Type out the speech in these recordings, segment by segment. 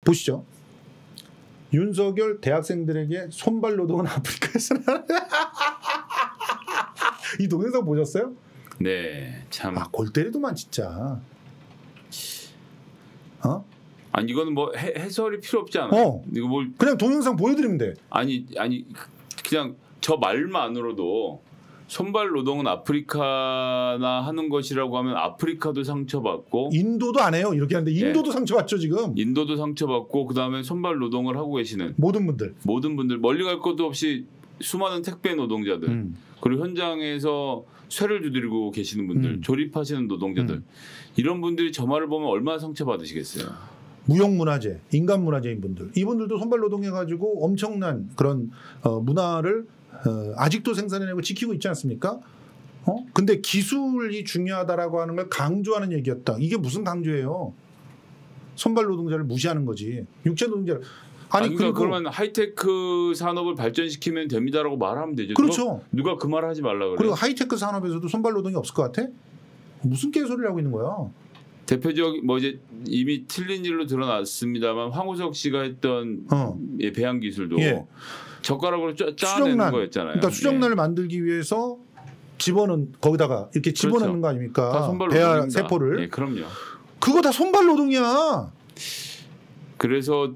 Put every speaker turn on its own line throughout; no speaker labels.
보시죠. 윤석열 대학생들에게 손발 노동은 아프리카에서는 이 동영상 보셨어요?
네, 참.
골 때리더만 진짜.
아니 이거는 뭐 해설이 필요 없지 않아요? 이거 뭘
그냥 동영상 보여드리면 돼.
아니 그냥 저 말만으로도 손발 노동은 아프리카나 하는 것이라고 하면 아프리카도 상처받고
인도도 안 해요. 이렇게 하는데 인도도 상처받죠 지금.
인도도 상처받고 그다음에 손발 노동을 하고 계시는
모든 분들
멀리 갈 것도 없이 수많은 택배 노동자들 그리고 현장에서 쇠를 두드리고 계시는 분들 조립하시는 노동자들 이런 분들이 저 말을 보면 얼마나 상처받으시겠어요.
무형문화재, 인간문화재인 분들 이분들도 손발 노동해가지고 엄청난 그런 문화를 아직도 생산해내고 지키고 있지 않습니까? 근데 기술이 중요하다라고 하는 걸 강조하는 얘기였다. 이게 무슨 강조예요? 손발 노동자를 무시하는 거지. 육체 노동자를. 아니
그러니까 그러면 하이테크 산업을 발전시키면 됩니다라고 말하면 되죠.
그렇죠.
누가 그 말을 하지 말라 그래요.
그리고 하이테크 산업에서도 손발 노동이 없을 것 같아? 무슨 개소리를 하고 있는 거야?
대표적 뭐 이제 이미 틀린 일로 드러났습니다만 황우석 씨가 했던 배양 기술도 젓가락으로 짜내는 거였잖아요.
그러니까 수정란을 만들기 위해서 집어넣는 거기다가 이렇게 집어넣는 거 아닙니까? 배아 세포를.
그럼요.
그거 다 손발 노동이야.
그래서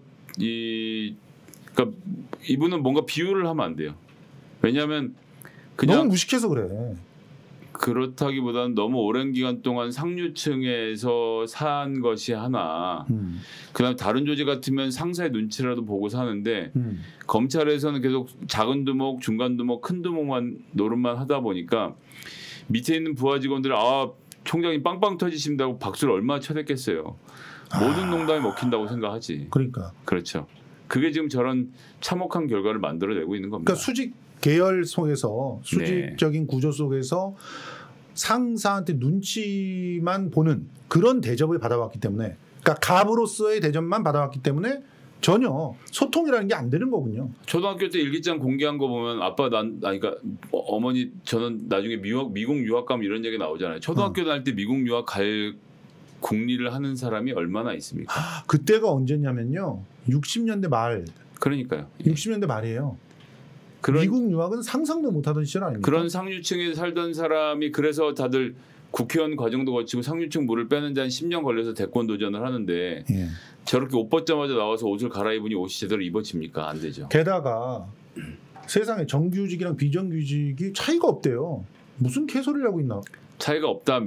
그러니까 이분은 뭔가 비유를 하면 안 돼요. 왜냐하면 그냥
너무 무식해서 그래.
그렇다기보다는 너무 오랜 기간 동안 상류층에서 산 것이 하나 그다음에 다른 조직 같으면 상사의 눈치라도 보고 사는데 검찰에서는 계속 작은 두목, 중간 두목, 큰 두목만 노릇만 하다 보니까 밑에 있는 부하 직원들이 총장님 빵빵 터지신다고 박수를 얼마나 쳐댔겠어요. 모든 농담이 먹힌다고 생각하지.
그러니까.
그렇죠. 그게 지금 저런 참혹한 결과를 만들어내고 있는 겁니다.
그러니까 수직 계열 속에서 수직적인 구조 속에서 상사한테 눈치만 보는 그런 대접을 받아왔기 때문에 그러니까 갑으로서의 대접만 받아왔기 때문에 전혀 소통이라는 게 안 되는 거군요.
초등학교 때 일기장 공개한 거 보면 아빠 그러니까 어머니 저는 나중에 미국 유학 가면 이런 얘기 나오잖아요. 초등학교 다닐 때 미국 유학 갈 국리를 하는 사람이 얼마나 있습니까?
그때가 언제냐면요. 60년대 말.
그러니까요.
60년대 말이에요. 미국 유학은 상상도 못하던 시절 아닙니까?
그런 상류층에 살던 사람이 그래서 다들 국회의원 과정도 거치고 상류층 물을 빼는 데 한 10년 걸려서 대권 도전을 하는데 저렇게 옷 벗자마자 나와서 옷을 갈아입으니 옷이 제대로 입어집니까? 안 되죠.
게다가 세상에 정규직이랑 비정규직이 차이가 없대요. 무슨 개소리를 하고 있나?
차이가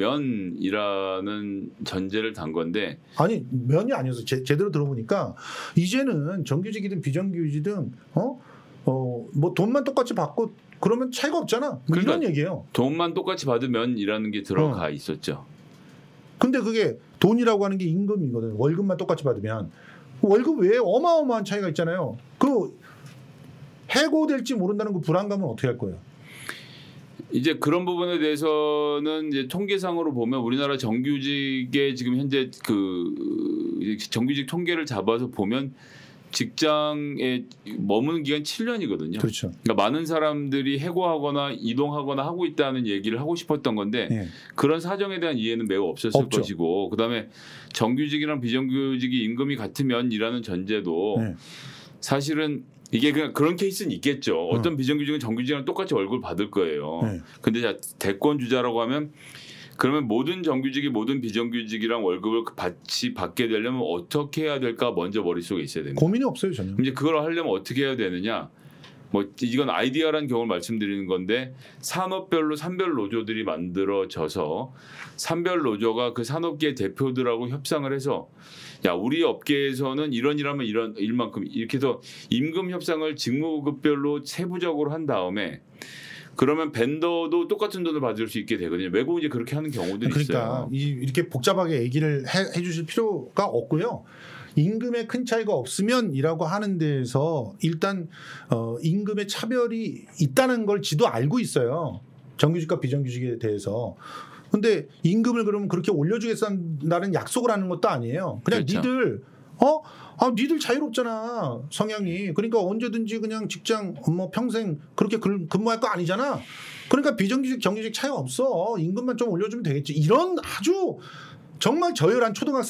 없다면이라는 전제를 단 건데
아니 면이 아니어서 제대로 들어보니까 이제는 정규직이든 비정규직이든 뭐 돈만 똑같이 받고 그러면 차이가 없잖아. 뭐
그러니까
이런 얘기예요.
돈만 똑같이 받으면이라는 게 들어가 있었죠.
근데 그게 돈이라고 하는 게 임금이거든. 월급만 똑같이 받으면 월급 외에 어마어마한 차이가 있잖아요. 그 해고될지 모른다는 그 불안감은 어떻게 할 거예요?
이제 그런 부분에 대해서는 이제 통계상으로 보면 우리나라 정규직의 지금 현재 그 정규직 통계를 잡아서 보면 직장에 머무는 기간 7년이거든요.
그렇죠.
그러니까 많은 사람들이 해고하거나 이동하거나 하고 있다는 얘기를 하고 싶었던 건데 그런 사정에 대한 이해는 매우 없었을 것이고 그다음에 정규직이랑 비정규직이 임금이 같으면이라는 전제도 사실은 이게 그냥 그런 케이스는 있겠죠. 어떤 비정규직은 정규직이랑 똑같이 월급을 받을 거예요. 근데 대권 주자라고 하면 그러면 모든 정규직이 모든 비정규직이랑 월급을 같이 받게 되려면 어떻게 해야 될까 먼저 머릿속에 있어야 됩니다.
고민이 없어요 전혀.
이제 그걸 하려면 어떻게 해야 되느냐. 뭐 이건 아이디어라는 경우를 말씀드리는 건데 산업별로 산별 노조들이 만들어져서 산별 노조가 그 산업계의 대표들하고 협상을 해서 야 우리 업계에서는 이런 일하면 이런 일만큼 이렇게 해서 임금 협상을 직무급별로 세부적으로 한 다음에 그러면 벤더도 똑같은 돈을 받을 수 있게 되거든요. 외국은 이제 그렇게 하는 경우들이
그러니까
있어요.
이렇게 복잡하게 얘기를 해 주실 필요가 없고요. 임금에 큰 차이가 없으면이라고 하는 데에서 일단 임금의 차별이 있다는 걸 지도 알고 있어요. 정규직과 비정규직에 대해서. 근데 임금을 그러면 그렇게 올려주겠다는 약속을 하는 것도 아니에요. 그냥
그렇죠.
니들 니들 자유롭잖아 성향이. 그러니까 언제든지 그냥 직장 뭐 평생 그렇게 근무할 거 아니잖아. 그러니까 비정규직 정규직 차이가 없어. 임금만 좀 올려주면 되겠지. 이런 아주 정말 저열한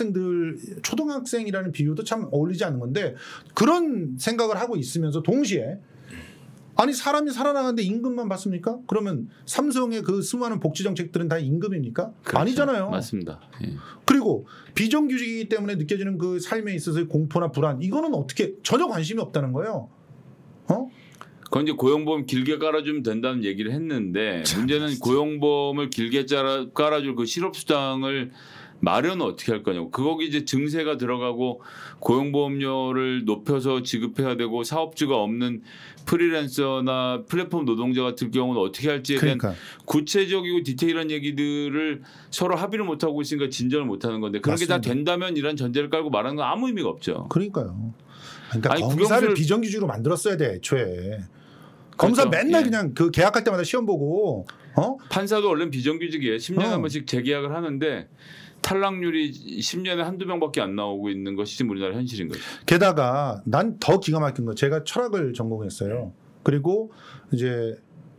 초등학생이라는 비유도 참 어울리지 않는 건데 그런 생각을 하고 있으면서 동시에 아니 사람이 살아나가는데 임금만 받습니까? 그러면 삼성의 그 수많은 복지 정책들은 다 임금입니까?
그렇죠.
아니잖아요.
맞습니다. 예.
그리고 비정규직이기 때문에 느껴지는 그 삶에 있어서의 공포나 불안 이거는 어떻게 전혀 관심이 없다는 거예요.
그건 이제 고용보험 길게 깔아주면 된다는 얘기를 했는데 문제는 고용보험을 길게 깔아줄 그 실업수당을 마련은 어떻게 할 거냐고. 거기 이제 증세가 들어가고 고용보험료를 높여서 지급해야 되고 사업주가 없는 프리랜서나 플랫폼 노동자 같은 경우는 어떻게 할지에 대한 구체적이고 디테일한 얘기들을 서로 합의를 못하고 있으니까 진전을 못하는 건데 그런 게 다 된다면 이런 전제를 깔고 말하는 건 아무 의미가 없죠.
그러니까요. 그러니까 아니, 검사를 비정규직으로 만들었어야 돼 애초에. 검사 그렇죠. 맨날 그냥 그 계약할 때마다 시험 보고
판사도 원래 비정규직이에요. 10년에 한 번씩 재계약을 하는데 탈락률이 10년에 한두 명밖에 안 나오고 있는 것이 지금 우리나라 현실인 거죠.
게다가 난 더 기가 막힌 거 제가 철학을 전공했어요. 그리고 이제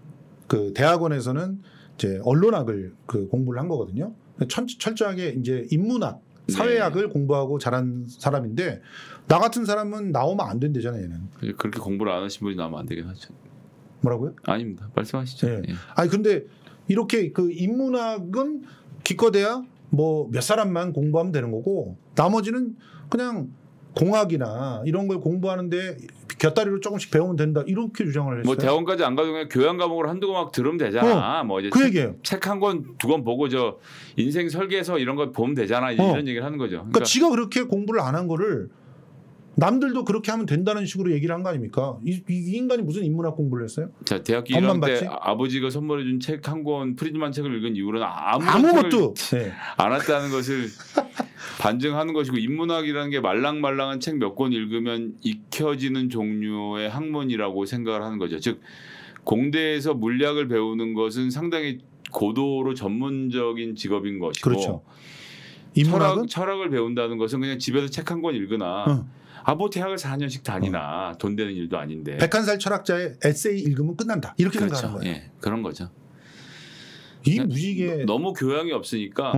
그 대학원에서는 이제 언론학을 그 공부를 한 거거든요. 철저하게 이제 인문학, 사회학을 공부하고 자란 사람인데 나 같은 사람은 나오면 안 된대잖아요. 얘는.
그렇게 공부를 안 하신 분이 나오면 안 되긴 하죠.
뭐라고요?
아닙니다. 말씀하시죠.
네. 아니 근데 이렇게 그 인문학은 기껏해야 뭐 몇 사람만 공부하면 되는 거고 나머지는 그냥 공학이나 이런 걸 공부하는데 곁다리로 조금씩 배우면 된다 이렇게 주장을 했어요.
뭐 대학원까지 안 가도 그냥 교양 과목을 한두 권 막 들으면 되잖아. 뭐 이제
그 얘기예요.
책 한 권 두 권 보고 저 인생 설계서 이런 거 보면 되잖아. 이런 얘기를 하는 거죠.
그러니까 지가 그렇게 공부를 안 한 거를 남들도 그렇게 하면 된다는 식으로 얘기를 한 거 아닙니까? 이 인간이 무슨 인문학 공부를 했어요?
자, 대학교 1학년 때 아버지가 선물해 준 책 한 권 프리드만 책을 읽은 이후로는 아무것도 안 했다는 것을 반증하는 것이고 인문학이라는 게 말랑말랑한 책 몇 권 읽으면 익혀지는 종류의 학문이라고 생각을 하는 거죠. 즉 공대에서 물리학을 배우는 것은 상당히 고도로 전문적인 직업인 것이고
그렇죠. 인문학은?
철학을 배운다는 것은 그냥 집에서 책 한 권 읽으나 뭐 대학을 4년씩 다니나 돈 되는 일도 아닌데
백한살 철학자의 에세이 읽으면 끝난다 이렇게
그렇죠.
생각하는 거예요.
예, 그런 거죠.
이 무지개
너무 교양이 없으니까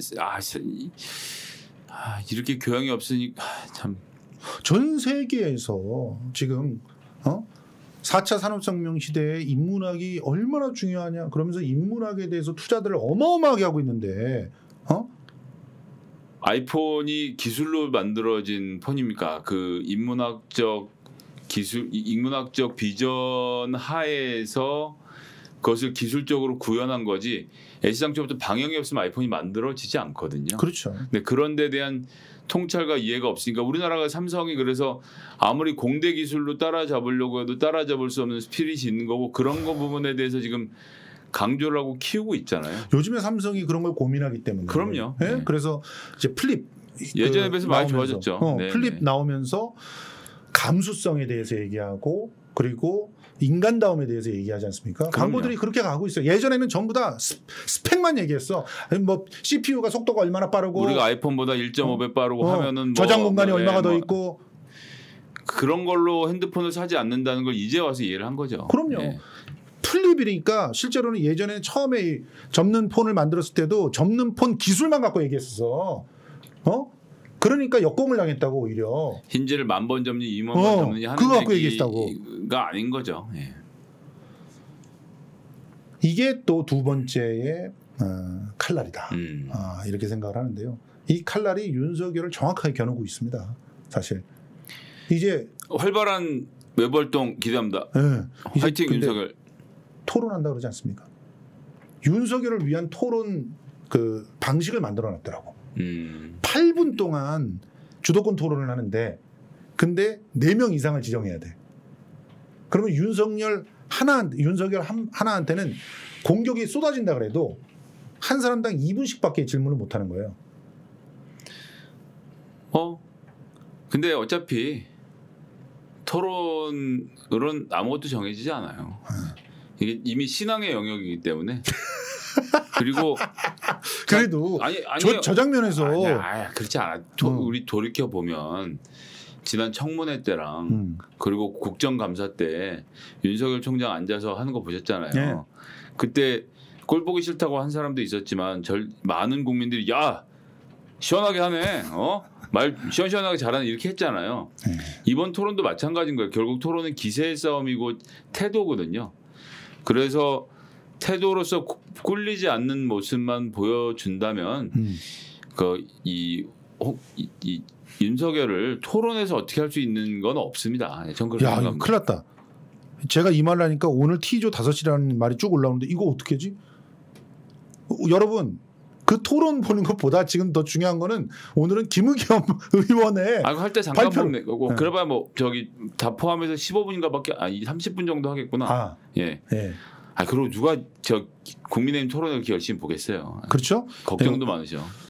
이렇게 교양이 없으니까 참
전 세계에서 지금 4차 산업혁명 시대에 인문학이 얼마나 중요하냐 그러면서 인문학에 대해서 투자들을 어마어마하게 하고 있는데
아이폰이 기술로 만들어진 폰입니까? 그 인문학적 기술, 인문학적 비전 하에서 그것을 기술적으로 구현한 거지. 애시당초부터 방향이 없으면 아이폰이 만들어지지 않거든요.
그렇죠.
근데 그런 데 대한 통찰과 이해가 없으니까 우리나라가 삼성이 그래서 아무리 공대 기술로 따라잡으려고 해도 따라잡을 수 없는 스피릿이 있는 거고 그런 거 부분에 대해서 지금 강조를 하고 키우고 있잖아요.
요즘에 삼성이 그런 걸 고민하기 때문에.
그럼요.
네? 네. 그래서 이제 플립
예전에 비해서 많이 좋아졌죠.
플립 나오면서 감수성에 대해서 얘기하고 그리고 인간다움에 대해서 얘기하지 않습니까?
그럼요.
광고들이 그렇게 가고 있어요. 예전에는 전부 다 스펙만 얘기했어. 뭐 CPU가 속도가 얼마나 빠르고
우리가 아이폰보다 1.5배 빠르고 하면은 뭐
저장 공간이 얼마가 더 있고
그런 걸로 핸드폰을 사지 않는다는 걸 이제 와서 이해를 한 거죠.
그럼요. 네. 플립이니까 실제로는 예전에 처음에 접는 폰을 만들었을 때도 접는 폰 기술만 갖고 얘기했었어. 그러니까 역공을 당했다고 오히려.
힌지를 10,000번 접니 20,000번 접느냐 하는
그거 갖고 얘기했다고.
가 아닌 거죠. 예.
이게 또 두 번째의 칼날이다. 이렇게 생각을 하는데요. 이 칼날이 윤석열을 정확하게 겨누고 있습니다. 사실. 이제
활발한 외벌동 기대합니다.
네.
화이팅 윤석열.
토론한다 그러지 않습니까? 윤석열을 위한 토론 그 방식을 만들어놨더라고. 8분 동안 주도권 토론을 하는데 근데 4명 이상을 지정해야 돼. 그러면 윤석열 하나한테는 공격이 쏟아진다 그래도 한 사람당 2분씩밖에 질문을 못 하는 거예요.
근데 어차피 토론은 아무것도 정해지지 않아요. 이게 이미 신앙의 영역이기 때문에. 그리고
그래도 저 장면에서
그렇지 않아. 우리 돌이켜 보면 지난 청문회 때랑 그리고 국정감사 때 윤석열 총장 앉아서 하는 거 보셨잖아요. 네. 그때 꼴 보기 싫다고 한 사람도 있었지만 많은 국민들이 야 시원하게 하네. 말 시원시원하게 잘하는 이렇게 했잖아요. 이번 토론도 마찬가지인 거예요. 결국 토론은 기세의 싸움이고 태도거든요. 그래서 태도로서 꿀리지 않는 모습만 보여준다면 이 윤석열을 토론에서 어떻게 할 수 있는 건 없습니다. 전 그렇게 생각합니다.
큰일 났다. 제가 이 말을 하니까 오늘 T조 5시라는 말이 쭉 올라오는데 이거 어떻게 하지? 여러분 그 토론 보는 것보다 지금 더 중요한 거는 오늘은 김의겸 의원의
할 때 잠깐 보는 거고 그래봐야 뭐 저기 다 포함해서 15분인가밖에 30분 정도 하겠구나. 예. 그리고 누가 저 국민의힘 토론을 이렇게 열심히 보겠어요.
그렇죠.
걱정도 많으죠.